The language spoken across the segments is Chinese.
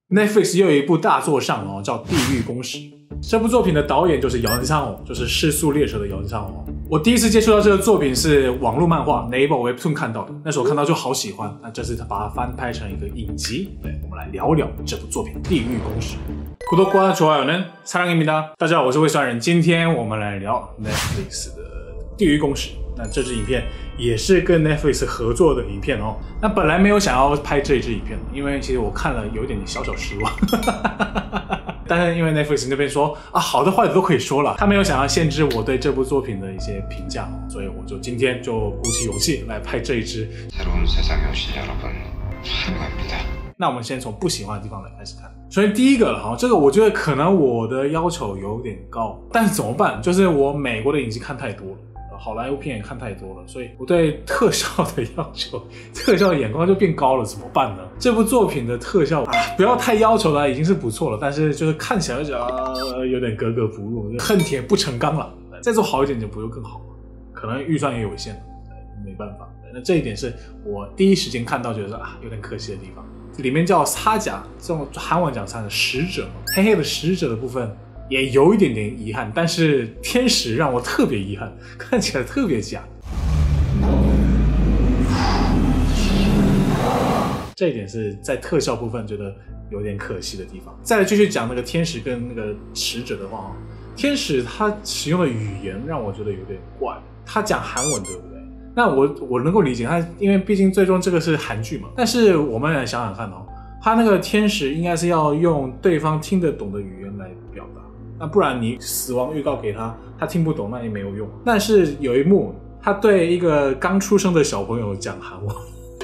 Netflix 又有一部大作上了叫《地狱公使》。这部作品的导演就是姚振昌就是《失速列车》的姚振昌我第一次接触到这个作品是网络漫画 Naver Webtoon 看到的，那时候看到就好喜欢。那这次他把它翻拍成一个影集，对，我们来聊聊这部作品《地狱公使》。구독과 좋아요는 사랑입니다。大家好，我是魏酸人，今天我们来聊 Netflix 的《地狱公使》。那这支影片也是跟 Netflix 合作的影片那本来没有想要拍这一支影片，因为其实我看了有一点小小失望。但是因为 Netflix 那边说好的坏的都可以说了，他没有想要限制我对这部作品的一些评价所以我就今天就鼓起勇气来拍这一支。那我们先从不喜欢的地方来开始看。首先第一个了这个我觉得可能我的要求有点高，但是怎么办？就是我美国的影集看太多了，好莱坞片也看太多了，所以我对特效的要求，特效的眼光就变高了，怎么办呢？这部作品的特效不要太要求了，已经是不错了，但是就是看起来就有点格格不入，恨铁不成钢了。再做好一点就不会更好了，可能预算也有限了，没办法。那这一点是我第一时间看到觉得有点可惜的地方。里面叫사자，这种韩文讲的使者，黑黑的使者的部分也有一点点遗憾，但是天使让我特别遗憾，看起来特别假。这一点是在特效部分觉得有点可惜的地方。再来继续讲那个天使跟那个使者的话，天使他使用的语言让我觉得有点怪，他讲韩文对不对？那我能够理解他，因为毕竟最终这个是韩剧嘛。但是我们来想想看他那个天使应该是要用对方听得懂的语言来表达，那不然你死亡预告给他，他听不懂那也没有用。但是有一幕他对一个刚出生的小朋友讲韩文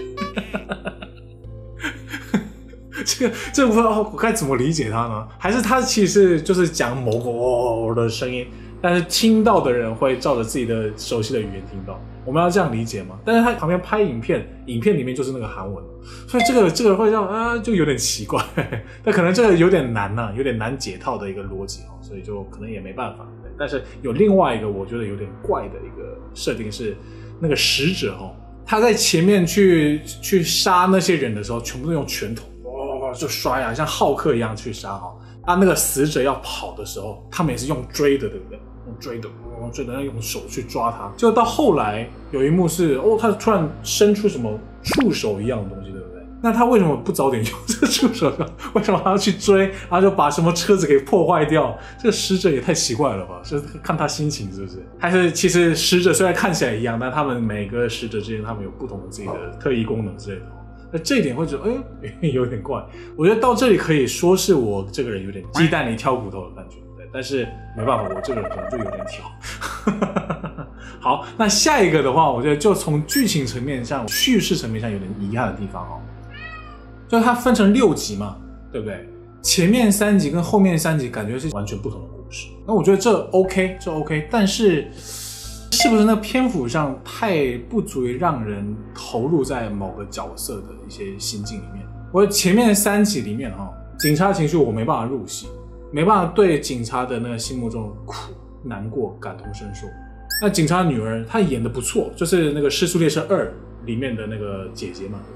这部分我该怎么理解他呢？还是他其实就是讲某个的声音，但是听到的人会照着自己的熟悉的语言听到，我们要这样理解吗？但是他旁边拍影片里面就是那个韩文，所以这个会让就有点奇怪，但可能这个有点难有点难解套的一个逻辑所以就可能也没办法。但是有另外一个我觉得有点怪的一个设定是，那个使者他在前面去杀那些人的时候，全部都用拳头就刷像浩克一样去杀那个死者要跑的时候，他们也是用追的，对不对？用追的用手去抓他。就到后来有一幕是他突然伸出什么触手一样的东西，对不对？那他为什么不早点用这个触手？为什么还要去追？然后就把什么车子给破坏掉？这个使者也太奇怪了吧？就是看他心情是不是？还是其实使者虽然看起来一样，但他们每个使者之间他们有不同的自己的特异功能之类的。那这一点会觉得有点怪。我觉得到这里可以说是我这个人有点鸡蛋里挑骨头的感觉，对，但是没办法，我这个人可能就有点挑。好，那下一个的话，我觉得就从剧情层面上、叙事层面上有点遗憾的地方就是它分成6集嘛，对不对？前面3集跟后面3集感觉是完全不同的故事。那我觉得这 OK， 但是是不是那篇幅上太不足以让人投入在某个角色的一些心境里面？我前面3集里面警察的情绪我没办法入戏，没办法对警察的那个心目中的苦、难过感同身受。那警察的女儿她演得不错，就是那个《失速列车2》里面的那个姐姐嘛。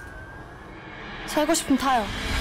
살고싶으면타요。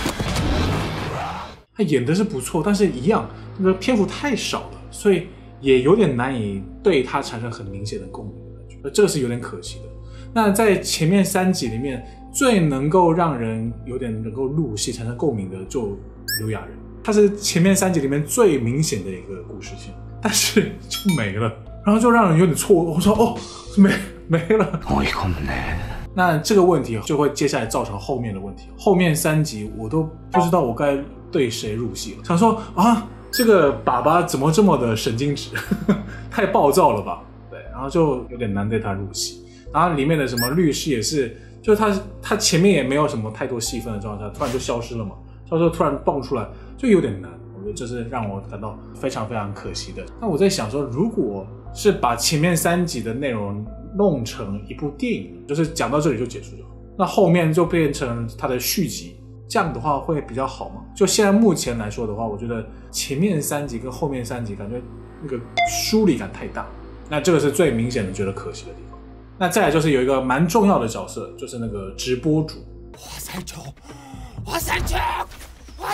她演的是不错，但是一样那个篇幅太少了，所以也有点难以对他产生很明显的共鸣的感觉，这个是有点可惜的。那在前面3集里面，最能够让人有点能够入戏、产生共鸣的就刘亚仁，他是前面3集里面最明显的一个故事线，但是就没了，然后就让人有点错愕。我说没了，那这个问题就会接下来造成后面的问题。后面3集我都不知道我该对谁入戏了，想说这个爸爸怎么这么的神经质，太暴躁了吧？对，然后就有点难对他入戏。然后里面的什么律师也是，就是他前面也没有什么太多戏份的状态下，突然就消失了嘛，消失突然蹦出来，就有点难。我觉得这是让我感到非常非常可惜的。那我在想说，如果是把前面3集的内容弄成一部电影，就是讲到这里就结束就好，那后面就变成它的续集。这样的话会比较好吗？就现在目前来说的话，我觉得前面3集跟后面3集感觉那个疏离感太大，那这个是最明显的觉得可惜的地方。那再来就是有一个蛮重要的角色，就是那个直播主。 화살촉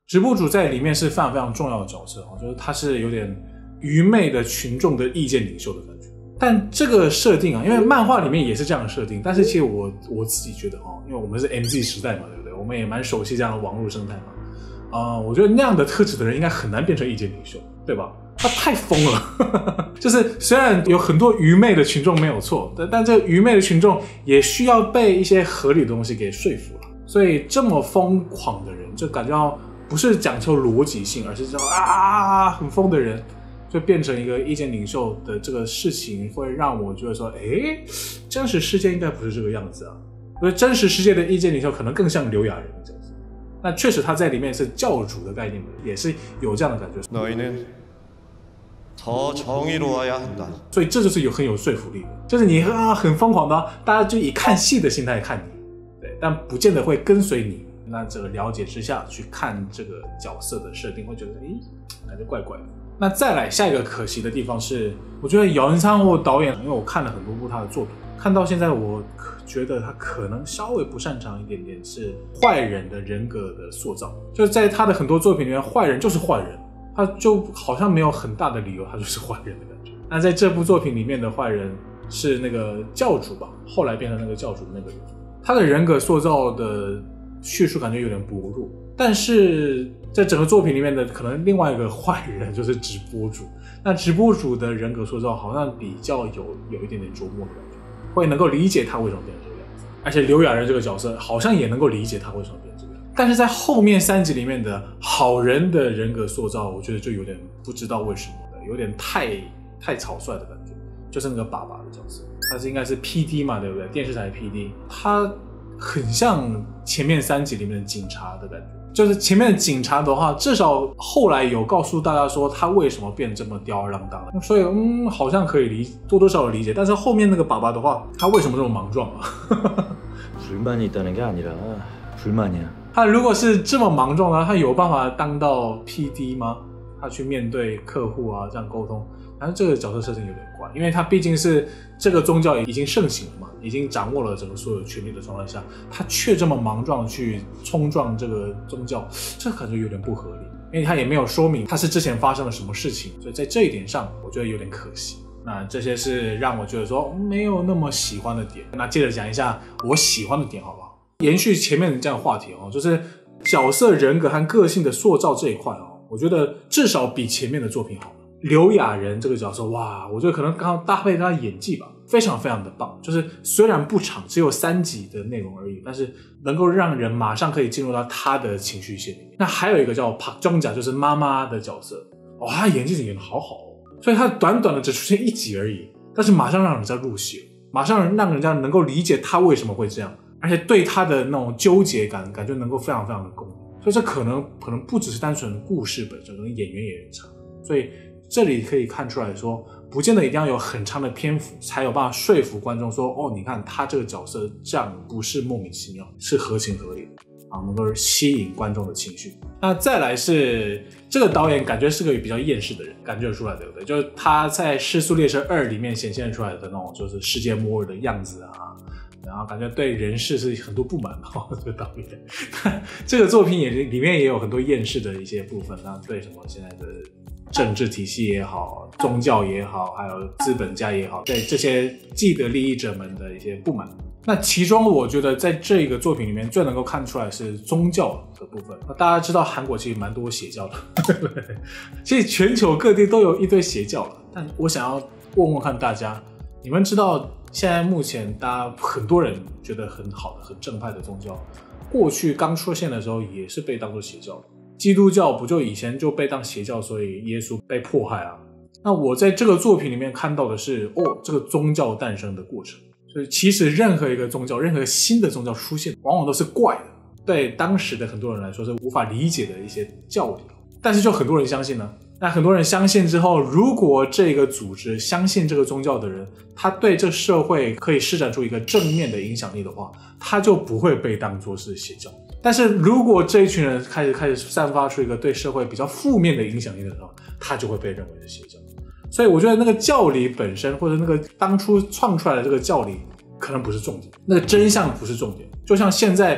直播主在里面是非常非常重要的角色，就是他是有点愚昧的群众的意见领袖的感觉。但这个设定啊，因为漫画里面也是这样的设定，但是其实我自己觉得因为我们是 MZ 时代嘛，对不对？我们也蛮熟悉这样的网络生态嘛。我觉得那样的特质的人应该很难变成意见领袖，对吧？他太疯了就是虽然有很多愚昧的群众没有错，但这个愚昧的群众也需要被一些合理的东西给说服了。所以这么疯狂的人，就感觉到不是讲求逻辑性，而是这种很疯的人就变成一个意见领袖的这个事情，会让我觉得说，真实世界应该不是这个样子啊。因为真实世界的意见领袖可能更像刘亚仁的角色。那确实他在里面是教主的概念，也是有这样的感觉。 더 정의로워야 한다. 所以这就是很有说服力的，就是你很疯狂的，大家就以看戏的心态看你，对，但不见得会跟随你。那这个了解之下去看这个角色的设定，会觉得感觉怪怪的。那再来下一个可惜的地方是，我觉得姚文昌导演，因为我看了很多部他的作品，看到现在我觉得他可能稍微不擅长一点点是坏人的人格的塑造，就是在他的很多作品里面，坏人就是坏人。他就好像没有很大的理由，他就是坏人的感觉。那在这部作品里面的坏人是那个教主吧，后来变成那个教主的那个人，他的人格塑造的叙述感觉有点薄弱。但是在整个作品里面的可能另外一个坏人就是直播主，那直播主的人格塑造好像比较有一点点琢磨的感觉，会能够理解他为什么变成这个样子。而且刘亚仁这个角色好像也能够理解他为什么变成这个样子。但是在后面3集里面的好人的人格塑造，我觉得就有点不知道为什么的，有点太草率的感觉。就是那个爸爸的角色，他是应该是 PD 嘛，对不对？电视台 PD， 他很像前面3集里面的警察的感觉。就是前面的警察的话，至少后来有告诉大家说他为什么变这么吊儿郎当的，所以好像可以多多少少理解。但是后面那个爸爸的话，他为什么这么莽撞啊？ 불만이 있다는 게 아니라 불만이야. 他如果是这么莽撞的话，他有办法当到 PD 吗？他去面对客户啊，这样沟通。但是这个角色设定有点怪，因为他毕竟是这个宗教已经盛行了嘛，已经掌握了整个所有权力的状态下，他却这么莽撞去冲撞这个宗教，这感觉有点不合理。因为他也没有说明他是之前发生了什么事情，所以在这一点上我觉得有点可惜。那这些是让我觉得说没有那么喜欢的点。那接着讲一下我喜欢的点好不好？延续前面的这样的话题就是角色人格和个性的塑造这一块我觉得至少比前面的作品好了。刘亚仁这个角色，哇，我觉得可能刚好搭配他的演技吧，非常非常的棒。就是虽然不长，只有3集的内容而已，但是能够让人马上可以进入到他的情绪线里面。那还有一个叫朴钟甲，就是妈妈的角色，他演技演得好好所以他短短的只出现1集而已，但是马上让人家入戏，马上让人家能够理解他为什么会这样，而且对他的那种纠结感觉能够非常非常的共鸣。所以这可能不只是单纯故事本身，可能演员也很长。所以这里可以看出来说，不见得一定要有很长的篇幅才有办法说服观众说，你看他这个角色这样不是莫名其妙，是合情合理的能够吸引观众的情绪。那再来是这个导演感觉是个比较厌世的人，感觉出来对不对？就是他在《失速列车2》里面显现出来的那种就是世界末日的样子然后感觉对人世是很多不满这个导演这个作品里面也有很多厌世的一些部分，那对什么现在的政治体系也好，宗教也好，还有资本家也好，对这些既得利益者们的一些不满。那其中我觉得在这个作品里面最能够看出来是宗教的部分。那大家知道韩国其实蛮多邪教的其实全球各地都有一堆邪教了，但我想要问问看大家，你们知道现在目前大家很多人觉得很好的很正派的宗教，过去刚出现的时候也是被当作邪教的。基督教不就以前就被当邪教，所以耶稣被迫害那我在这个作品里面看到的是这个宗教诞生的过程。所以其实任何一个宗教，任何新的宗教出现往往都是怪的，对当时的很多人来说是无法理解的一些教理，但是就很多人相信呢。那很多人相信之后，如果这个组织相信这个宗教的人，他对这社会可以施展出一个正面的影响力的话，他就不会被当作是邪教。但是如果这一群人开始散发出一个对社会比较负面的影响力的时候，他就会被认为是邪教。所以我觉得那个教理本身，或者那个当初创出来的这个教理可能不是重点，那个真相不是重点。就像现在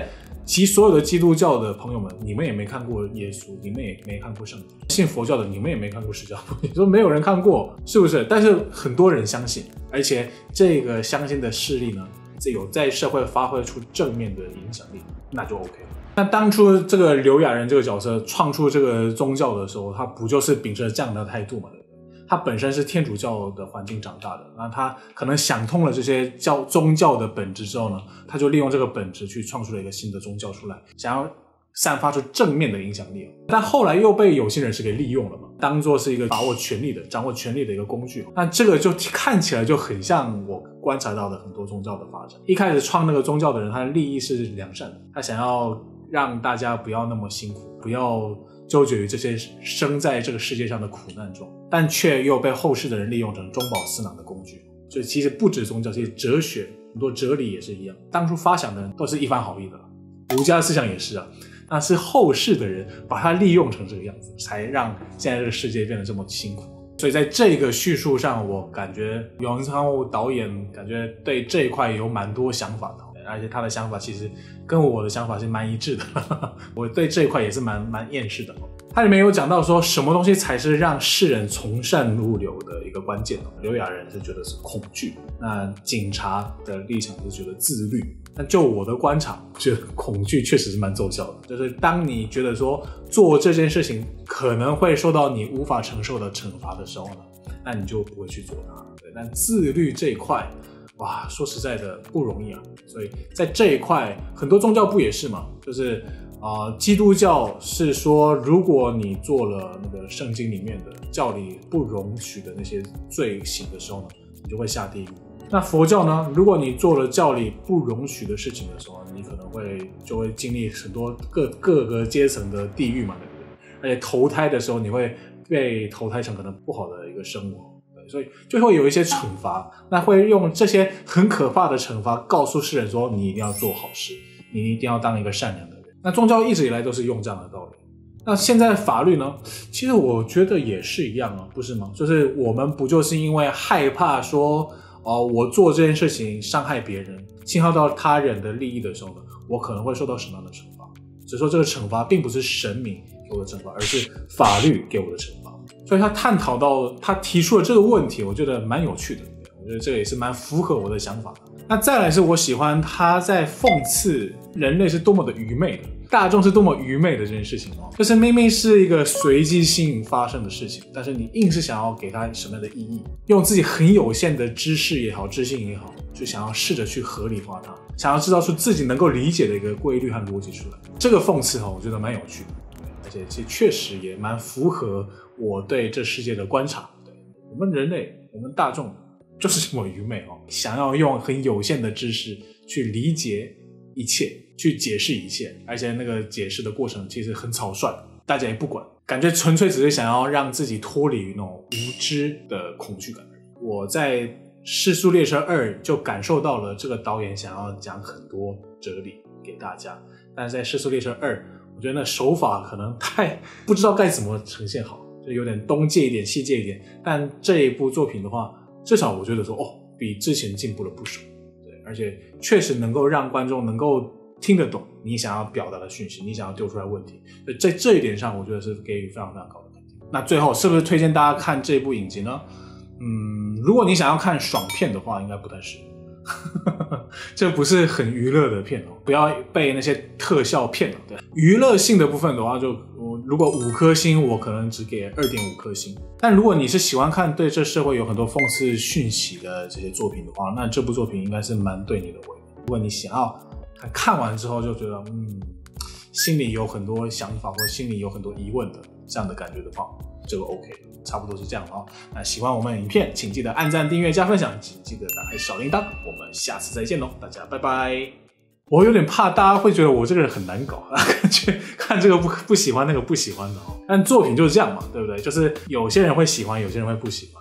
其实所有的基督教的朋友们，你们也没看过耶稣，你们也没看过圣经；信佛教的，你们也没看过释迦牟尼。你说没有人看过，是不是？但是很多人相信，而且这个相信的势力呢，这有在社会发挥出正面的影响力，那就 OK 了。那当初这个刘亚仁这个角色创出这个宗教的时候，他不就是秉持这样的态度嘛？对不对？他本身是天主教的环境长大的，那他可能想通了这些宗教的本质之后呢，他就利用这个本质去创出了一个新的宗教出来，想要散发出正面的影响力。但后来又被有心人士给利用了嘛，当作是一个掌握权力的一个工具。那这个就看起来就很像我观察到的很多宗教的发展。一开始创那个宗教的人，他的利益是良善的，他想要让大家不要那么辛苦，不要纠结于这些生在这个世界上的苦难中，但却又被后世的人利用成中饱私囊的工具。所以其实不止宗教，其实哲学很多哲理也是一样，当初发想的人都是一番好意的，儒家思想也是啊，那是后世的人把它利用成这个样子，才让现在这个世界变得这么辛苦。所以在这个叙述上，我感觉永昌悟导演感觉对这一块有蛮多想法的，而且他的想法其实跟我的想法是蛮一致的我对这一块也是蛮厌世的。他里面有讲到说什么东西才是让世人从善入流的一个关键。刘亚仁是觉得是恐惧，那警察的立场是觉得自律。那就我的观察，我觉得恐惧确实是蛮奏效的，就是当你觉得说做这件事情可能会受到你无法承受的惩罚的时候呢，那你就不会去做它。对，但自律这一块哇，说实在的不容易啊。所以在这一块很多宗教不也是嘛，就是基督教是说如果你做了那个圣经里面的教理不容许的那些罪行的时候呢，你就会下地狱。那佛教呢，如果你做了教理不容许的事情的时候，你可能就会经历很多各个阶层的地狱嘛，对不对？而且投胎的时候你会被投胎成可能不好的一个生活，所以就会有一些惩罚，那会用这些很可怕的惩罚告诉世人说你一定要做好事，你一定要当一个善良的人。那宗教一直以来都是用这样的道理。那现在的法律呢，其实我觉得也是一样啊，不是吗？就是我们不就是因为害怕说我做这件事情伤害别人，侵害到他人的利益的时候呢，我可能会受到什么样的惩罚。只是说这个惩罚并不是神明给我的惩罚，而是法律给我的惩罚。所以他提出了这个问题，我觉得蛮有趣的，我觉得这个也是蛮符合我的想法的。那再来是我喜欢他在讽刺人类是多么的愚昧的，大众是多么愚昧的这件事情就是明明是一个随机性发生的事情，但是你硬是想要给它什么样的意义，用自己很有限的知识也好，知性也好，就想要试着去合理化它，想要制造出自己能够理解的一个规律和逻辑出来。这个讽刺我觉得蛮有趣的，而且其实确实也蛮符合我对这世界的观察。对，我们人类，我们大众就是这么愚昧想要用很有限的知识去理解一切，去解释一切，而且那个解释的过程其实很草率，大家也不管，感觉纯粹只是想要让自己脱离那种无知的恐惧感而已。我在《失速列车2》就感受到了这个导演想要讲很多哲理给大家，但是在《失速列车2》我觉得那手法可能太不知道该怎么呈现好，就有点东借一点西借一点。但这一部作品的话，至少我觉得说比之前进步了不少。对，而且确实能够让观众能够听得懂你想要表达的讯息，你想要丢出来问题，在这一点上我觉得是给予非常非常高的肯定。那最后是不是推荐大家看这部影集呢？如果你想要看爽片的话应该不太适合这不是很娱乐的片不要被那些特效骗了。对，娱乐性的部分的话，就如果5颗星我可能只给 2.5 颗星。但如果你是喜欢看对这社会有很多讽刺讯息的这些作品的话，那这部作品应该是蛮对你的胃的。如果你想要看完之后就觉得心里有很多想法或心里有很多疑问的这样的感觉的话，这个 OK， 差不多是这样那喜欢我们的影片请记得按赞订阅加分享，请记得打开小铃铛，我们下次再见大家拜拜。我有点怕大家会觉得我这个人很难搞，感觉看这个不喜欢那个不喜欢的但作品就是这样嘛，对不对？就是有些人会喜欢，有些人会不喜欢。